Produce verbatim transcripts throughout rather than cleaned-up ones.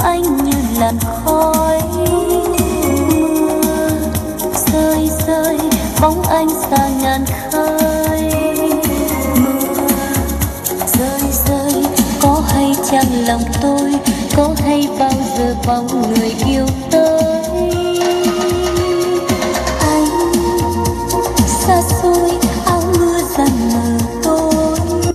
anh như làn khói. Mưa rơi rơi bóng anh xa ngàn khơi. Mưa rơi rơi có hay chăng lòng tôi, có hay bao giờ bóng người yêu tới. Anh xa xôi áo mưa dần mờ tối.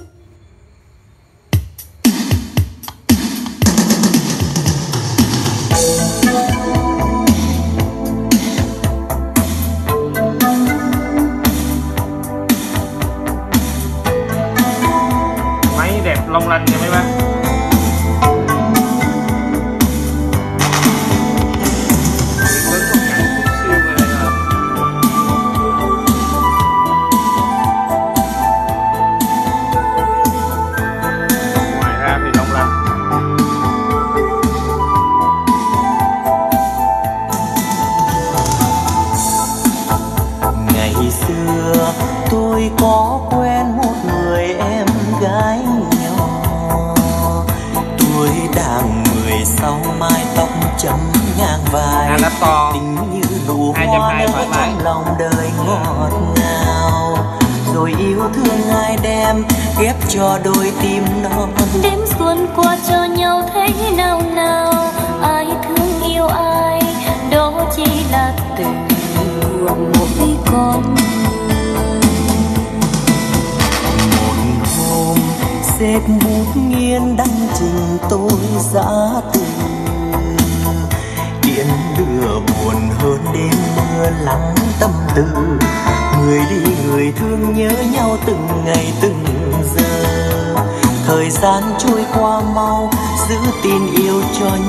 Máy đẹp long lanh nha mấy bác. Tôi có quen một người em gái nhỏ, tuổi đang mười sáu, mái tóc chấm ngang vai, tình như nụ hoa nở trong lòng đời ngọt ngào. Rồi yêu thương ai đem ghép cho đôi tim non. Đêm xuân qua cho nhau thấy nào nào, ai thương yêu ai đó chỉ là từ của mỗi con. Xếp bút nghiêng đăng trình tôi giá từ, điện đưa buồn hơn đêm mưa lắng tâm tư. Người đi người thương nhớ nhau từng ngày từng giờ. Thời gian trôi qua mau, giữ tin yêu cho